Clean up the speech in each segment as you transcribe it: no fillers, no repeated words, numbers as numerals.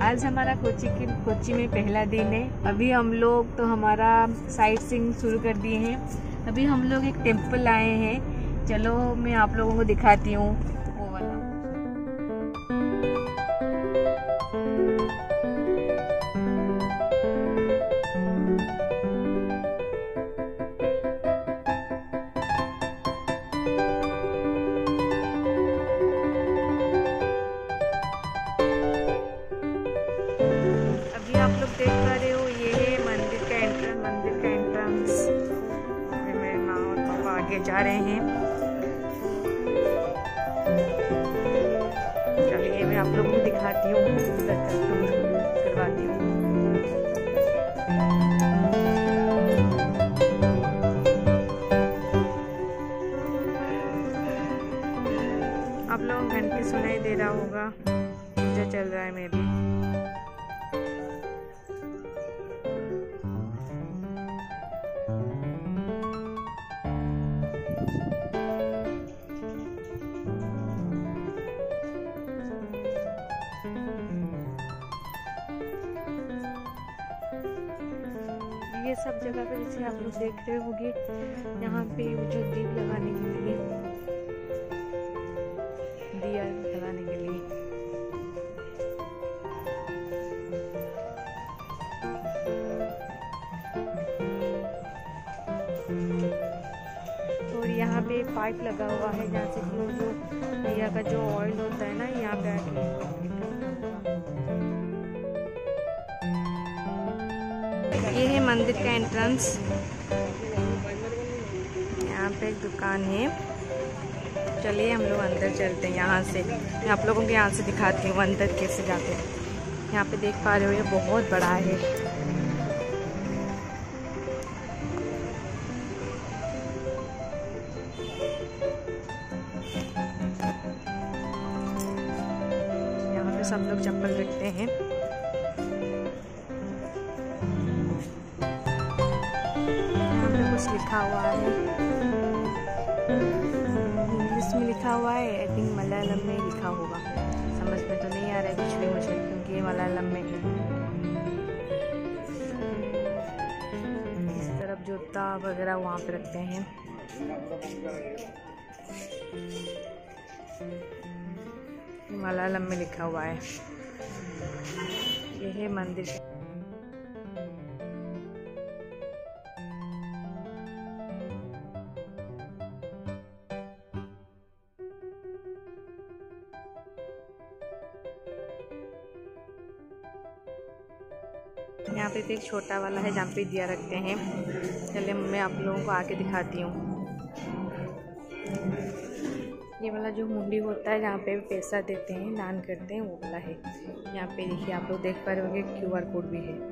आज हमारा कोच्चि में पहला दिन है। अभी हम लोग तो हमारा साइट सीइंग शुरू कर दिए हैं। अभी हम लोग एक टेम्पल आए हैं, चलो मैं आप लोगों को दिखाती हूँ वो वाला। आप लोग देख पा रहे हो, ये है मंदिर का एंट्रेंस। मेरे माँ और पापा आगे जा रहे हैं। चलिए मैं आप लोगों को दिखाती हूँ, करवाती हूँ। आप लोगों को घंटी सुनाई दे रहा होगा, पूजा चल रहा है। मैं भी ये सब जगह पे जैसे आप लोग देख रहे होंगे, यहाँ पे जो दीप लगाने के लिए, दिया लगाने के लिए और यहाँ पे पाइप लगा हुआ है, जहाँ से जो दिया का जो ऑयल होता है ना, यहाँ पे आके ये है मंदिर का एंट्रेंस। यहाँ पे एक दुकान है। चलिए हम लोग अंदर चलते हैं यहाँ से। मैं आप लोगों को यहाँ से दिखाती हूँ अंदर कैसे जाते हैं। यहाँ पे देख पा रहे हो, ये बहुत बड़ा है। यहाँ पे सब लोग चप्पल रखते हैं। कुछ लिखा हुआ है, इंग्लिश में लिखा हुआ है, आई थिंक मलयालम में लिखा होगा। समझ में तो नहीं आ रहा है कुछ भी मुझे, क्योंकि ये मलयालम में है। इस तरफ जूता वगैरह वहाँ पे रखते हैं। मलयालम में लिखा हुआ है। ये है मंदिर। यहाँ पे एक छोटा वाला है जहाँ पे दिया रखते हैं। चलिए मैं आप लोगों को आके दिखाती हूँ। ये वाला जो हुंडी होता है, जहाँ पे पैसा देते हैं, दान करते हैं, वो वाला है। यहाँ पे देखिए, आप लोग देख पा रहे होंगे QR कोड भी है।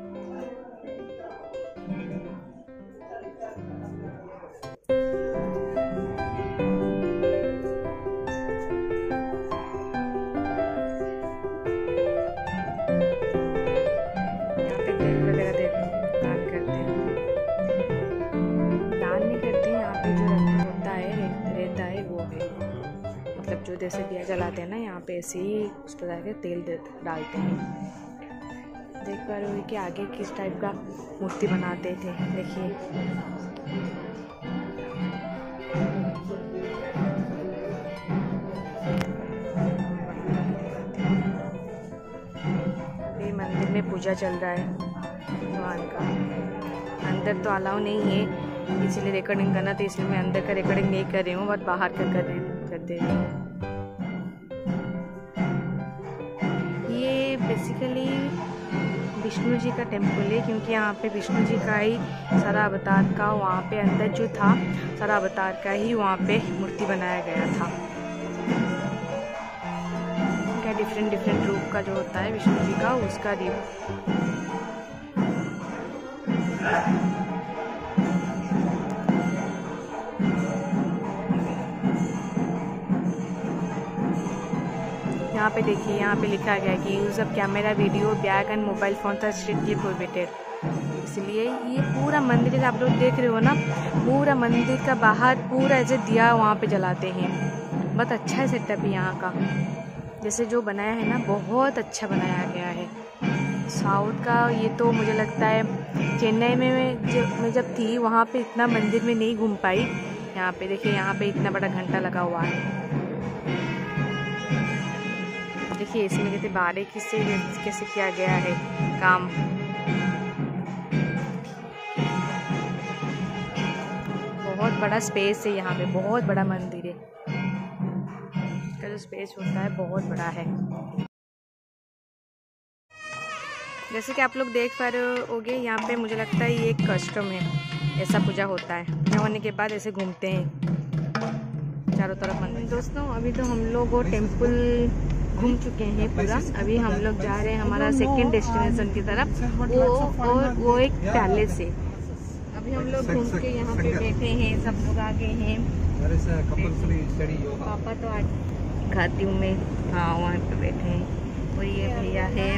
मतलब जो जैसे दिया जलाते हैं ना, यहाँ पे ऐसे ही उस पर जाके तेल डालते हैं। देख पा रहे हो कि आगे किस टाइप का मूर्ति बनाते थे। देखिए ये मंदिर में पूजा चल रहा है भगवान का। अंदर तो अलाउ नहीं है, इसीलिए रिकॉर्डिंग करना था, इसलिए मैं अंदर का रिकॉर्डिंग नहीं कर रही हूँ, बट बाहर का कर दे रही हूँ। ये बेसिकली विष्णु जी का टेम्पल है, क्योंकि यहाँ पे विष्णु जी का ही सारा अवतार का, वहाँ पे अंदर जो था सारा अवतार का ही वहाँ पे मूर्ति बनाया गया था। क्या डिफरेंट रूप का जो होता है विष्णु जी का, उसका यहाँ पे देखिए, यहाँ पे लिखा गया कि use of camera, video, bag and mobile phone are strictly prohibited. इसलिए ये पूरा मंदिर आप लोग देख रहे हो ना, पूरा मंदिर का बाहर पूरा ऐसे दिया वहाँ पे जलाते हैं। बहुत अच्छा है सेटअप यहाँ का। जैसे जो बनाया है ना, बहुत अच्छा बनाया गया है। साउथ का ये तो मुझे लगता है चेन्नई में मैं जब थी वहाँ पे इतना मंदिर में नहीं घूम पाई। यहाँ पे देखिए, यहाँ पे इतना बड़ा घंटा लगा हुआ है। देखिए इसमें कितने बारीकी से कैसे किया गया है काम। बहुत बड़ा स्पेस है यहाँ पे, बहुत बड़ा मंदिर है। इसका जो स्पेस होता है बहुत बड़ा है। जैसे कि आप लोग देख पा रहे होगे, यहाँ पे मुझे लगता है ये एक कस्टम है, ऐसा पूजा होता है। पूजा होने के बाद ऐसे घूमते हैं चारों तरफ मंदिर। दोस्तों अभी तो हम लोग वो टेम्पल घूम चुके हैं पूरा। अभी हम लोग जा रहे हैं हमारा सेकंड डेस्टिनेशन की तरफ, वो एक पैलेस है। अभी हम लोग घूम के यहाँ पे बैठे हैं, सब लोग आ गए हैं। पापा तो आज खाती हूँ मैं, हाँ वहाँ पे बैठे हैं। और ये भैया है,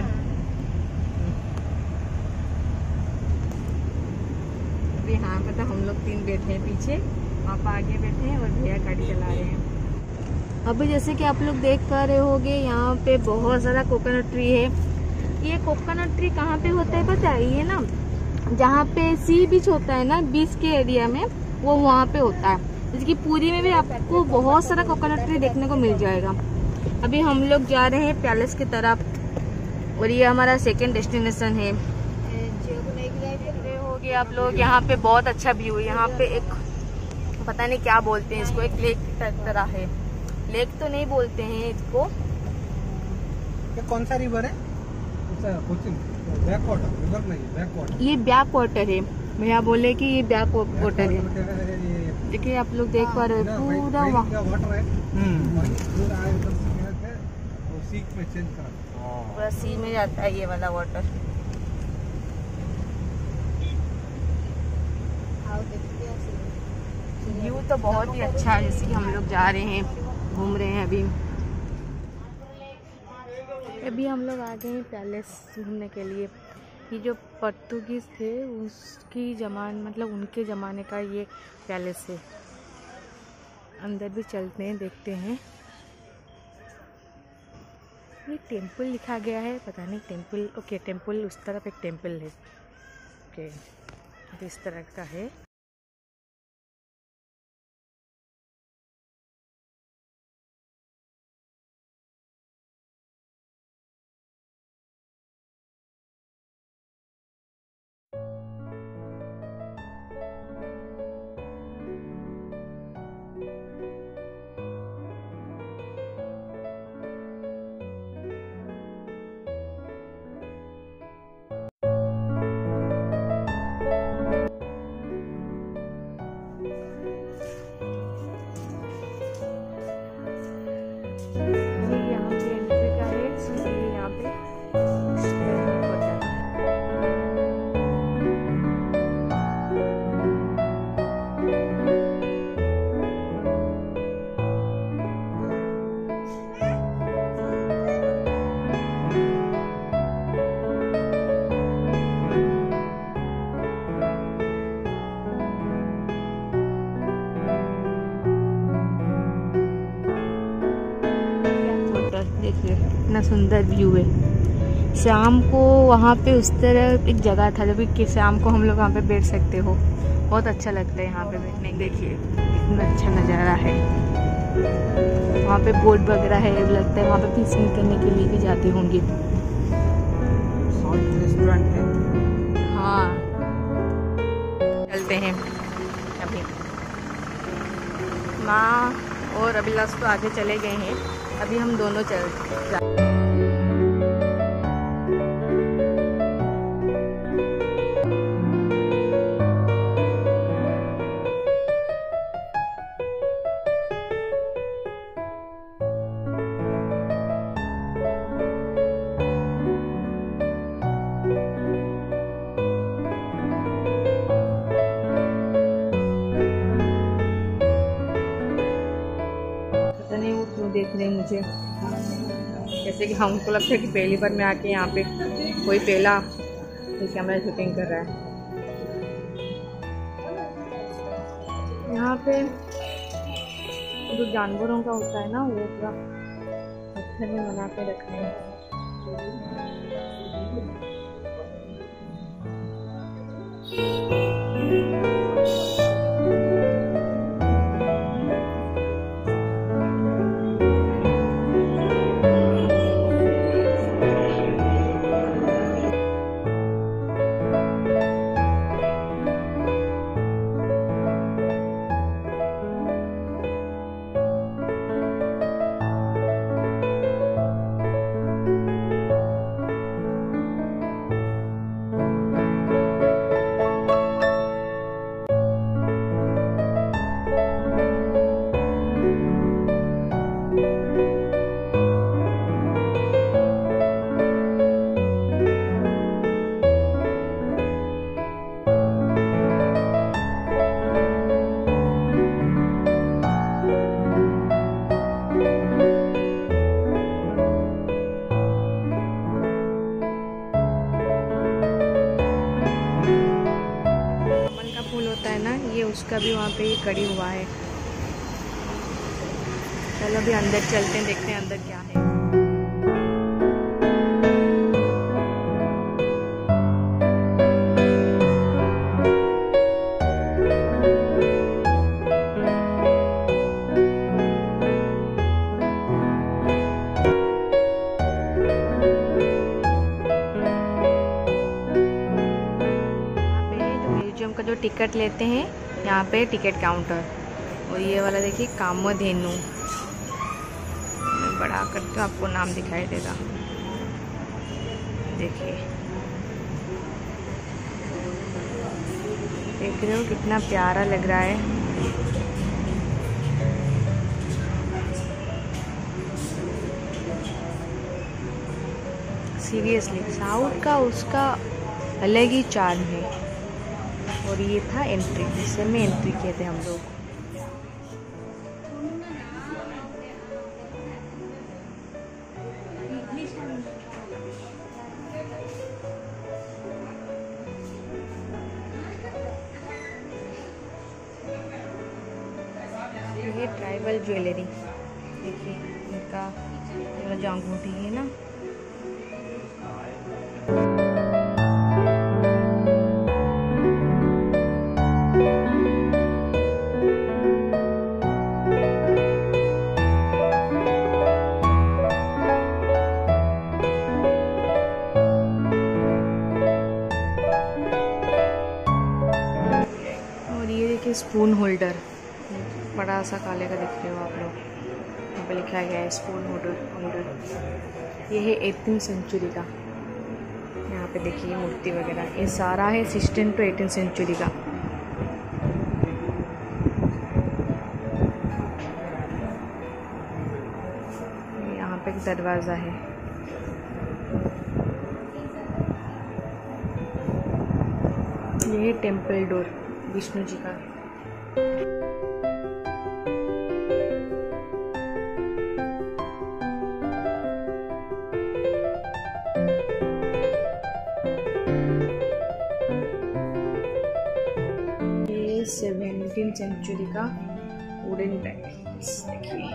अभी हाँ पता हम लोग 3 बैठे हैं पीछे, पापा आगे बैठे हैं और भैया गाड़ी चला रहे हैं। अभी जैसे कि आप लोग देख पा रहे होगे, यहाँ पे बहुत सारा कोकोनट ट्री है। ये कोकोनट ट्री कहाँ पे होता है पता है? ये ना जहाँ पे सी बीच होता है ना, बीच के एरिया में, वो वहाँ पे होता है। जिसकी पूरी में भी आपको बहुत सारा कोकोनट ट्री देखने को मिल जाएगा। अभी हम लोग जा रहे हैं पैलेस की तरफ और ये हमारा सेकंड डेस्टिनेशन है। होगे आप लोग, यहाँ पे बहुत अच्छा व्यू है। यहाँ पे एक पता नहीं क्या बोलते हैं इसको, एक लेक तरह है। लेक तो नहीं बोलते हैं इसको। ये कौन सा रिवर है? बैक वाटर, रिवर नहीं, बैक वाटर। ये बैक वाटर है, भैया बोले कि ये बैक वाटर है। देखिए आप लोग देख पा रहे हो पूरा वहाँ वाटर है। पूरा सी में जाता है ये वाला वाटर। व्यू तो बहुत ही अच्छा है। जैसे कि हम लोग जा रहे हैं, घूम रहे हैं। अभी हम लोग आ गए हैं पैलेस घूमने के लिए। ये जो पोर्तुगीज़ थे उसकी मतलब उनके ज़माने का ये पैलेस है। अंदर भी चलते हैं, देखते हैं। ये टेम्पल लिखा गया है, पता नहीं टेम्पल। ओके, टेम्पल उस तरफ एक टेम्पल है। ओके, इस तरह का है। कितना सुंदर व्यू है। शाम को वहाँ पे उस तरह एक जगह था जब कि शाम को हम लोग वहाँ पे बैठ सकते हो। बहुत अच्छा लगता है यहाँ पे बैठने। देखिए कितना अच्छा नज़ारा है। वहाँ पे बोट वगैरह है, लगता है वहाँ पे फिशिंग करने के लिए भी जाते होंगे। रेस्टोरेंट है। हाँ, चलते हैं अभी। माँ और अभिलाष तो आगे चले गए हैं, अभी हम दोनों चल देख रहे हैं मुझे, जैसे कि हमको लगता है कि पहली बार मैं आके यहाँ पे कोई पहला कैमरा शूटिंग कर रहा है। यहाँ पे जो जानवरों का होता है ना, वो पूरा घर में बना के रखा है। उसका भी वहाँ पे कड़ी हुआ है। चलो अभी अंदर चलते हैं, देखते हैं अंदर क्या है। म्यूजियम का जो टिकट लेते हैं यहाँ पे टिकट काउंटर, और ये वाला देखिए कामधेनु, मैं बड़ा करती हूँ आपको नाम दिखाई देगा। देखिए देख रहे हो कितना प्यारा लग रहा है। सीरियसली साउथ का उसका अलग ही चार्म है। और ये था एंट्री, जिससे में एंट्री किए थे हम लोग। ये ट्राइबल ज्वेलरी देखिए, इनका जो अंगूठी है ना, स्पून होल्डर बड़ा सा काले का दिख रहे हो आप लोग, यहाँ पे लिखा गया है स्पून होल्डर। ये है 18th सेंचुरी का। यहाँ पे देखिए मूर्ति वगैरह, ये सारा है 16 to 18th सेंचुरी का। यहाँ पे एक दरवाज़ा है। ये है टेम्पल डोर विष्णु जी का। ये 17th सेंचुरी का वुडन बैग्स देखिए।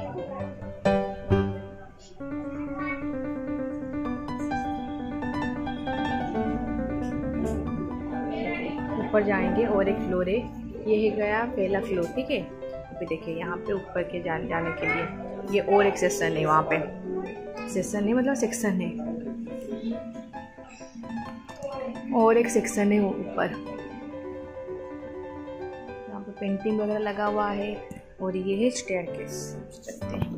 ऊपर जाएंगे और एक फ्लोर है, ये है गया पहला फ्लोर, ठीक है। अभी देखिए यहाँ पे ऊपर के जाने के लिए ये और एक सेक्शन है, वहाँ पे सेक्शन है मतलब सेक्शन है, और एक सेक्शन है ऊपर। यहाँ पे पेंटिंग वगैरह लगा हुआ है, और ये है स्टेयरकेस, चलते हैं।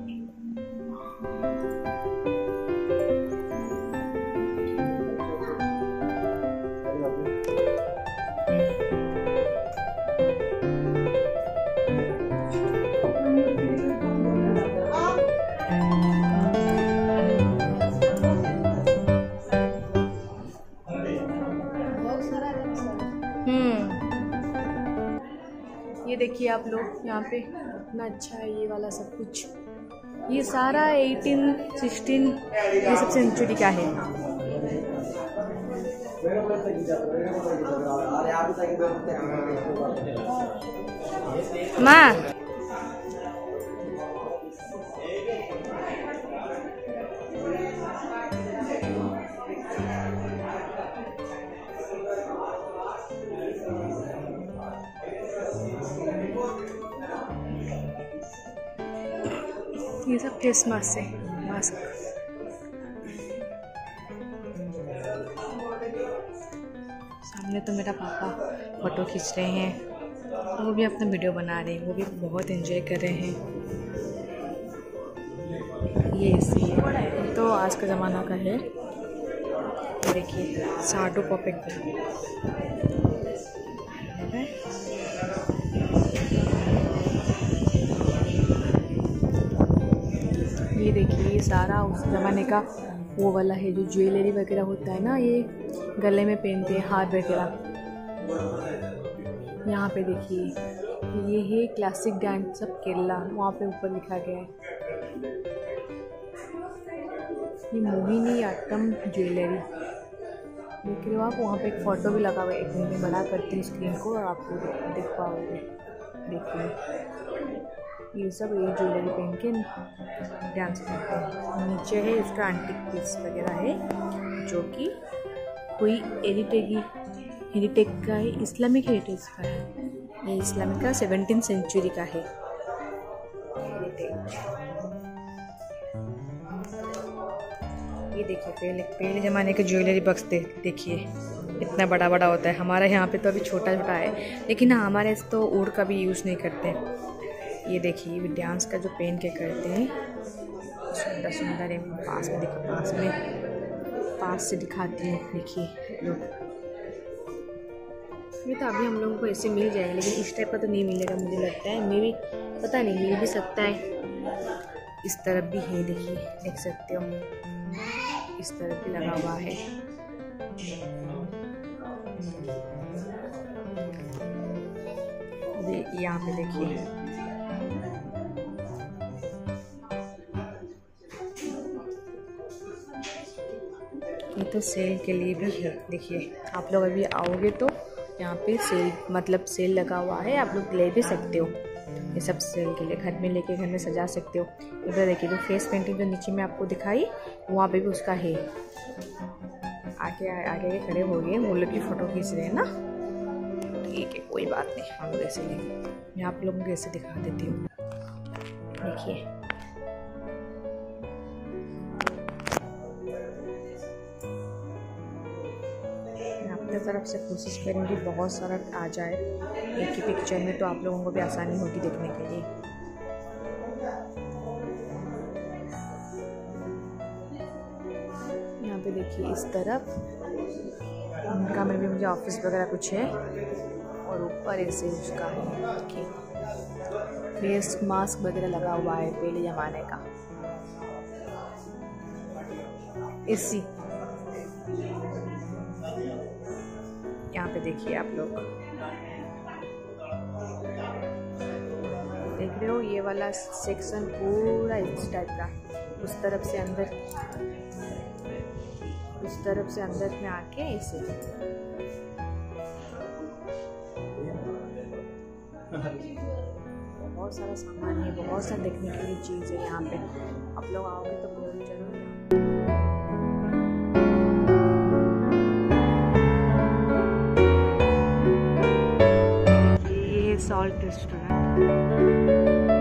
ये देखिए आप लोग यहाँ पे कितना अच्छा है ये वाला सब कुछ। ये सारा 18, 16 ये सब सेंचुरी का है। माँ क्रिसमस से मास्क। सामने तो मेरा पापा फ़ोटो खींच रहे हैं और वो भी अपना वीडियो बना रहे हैं, वो भी बहुत एंजॉय कर रहे हैं। ये इसी है तो आज का ज़माना का है। ये देखिए साडू पॉपेट ये देखिए, ये सारा उस ज़माने का वो वाला है जो ज्वेलरी वगैरह होता है ना, ये गले में पहनते हैं, हार वगैरह। यहाँ पे देखिए ये है क्लासिक डांस ऑफ केरला, वहाँ पे ऊपर लिखा गया है ये मोहिनी आट्टम ज्वेलरी। देख रहे हो आप, वहाँ पे एक फ़ोटो भी लगा हुआ है। एक मिनट में बड़ा करती हूँ स्क्रीन को और आपको देख पाओगे। देखिए ये सब ये ज्वेलरी पहन के डांस करते हैं। नीचे है इसका एंटीक पीस वगैरह है जो कि कोई हेरिटेज का है, इस्लामिक हेरिटेज का है। ये इस्लामिक का 17th सेंचुरी का है हेरिटेज। ये देखिए पहले ज़माने के ज्वेलरी बॉक्स देखिए इतना बड़ा बड़ा होता है। हमारे यहाँ पे तो अभी छोटा छोटा है, लेकिन हाँ हमारे तो वुड का भी यूज़ नहीं करते। ये देखिए ये डांस का जो पहन के करते हैं, सुंदर सुंदर है। पास से दिखाती हूँ। देखिए लोग, ये तो अभी हम लोगों को ऐसे मिल जाएगा, लेकिन इस टाइप का तो नहीं मिलेगा मुझे लगता है। मे भी पता नहीं, मिल भी सकता है। इस तरफ भी है, देखिए देख सकते हो, इस तरफ भी लगा हुआ है। यहाँ पे देखिए ये तो सेल के लिए भी है। देखिए आप लोग अभी आओगे तो यहाँ पे सेल लगा हुआ है, आप लोग ले भी सकते हो। ये सब सेल के लिए, घर में लेके घर में सजा सकते हो। इधर देखिए जो फेस पेंटिंग जो नीचे में आपको दिखाई, वहाँ पे भी उसका है। आगे खड़े हो गए, वो लोग की फ़ोटो खींच रहे हैं ना। ठीक है कोई बात नहीं, हम लोग ऐसे नहीं, मैं आप लोगों को ऐसे दिखा देती हूँ। देखिए अपने तरफ से कोशिश करेंगे बहुत सारा आ जाए एक ही पिक्चर में, तो आप लोगों को भी आसानी होगी देखने के लिए। यहाँ पे देखिए इस तरफ उनका में भी मुझे ऑफिस वगैरह कुछ है, और ऊपर ऐसे उसका है। देखिए फेस मास्क वगैरह लगा हुआ है पहले ज़माने का। एसी यहाँ पे देखिए आप लोग देख रहे हो, ये वाला सेक्शन पूरा इस टाइप का। उस तरफ से अंदर में आके ऐसे बहुत सारा सामान है, बहुत सारा देखने के लिए चीज़ है यहाँ पे। आप लोग आओगे तो जरूर। ये सॉल्ट रेस्टोरेंट।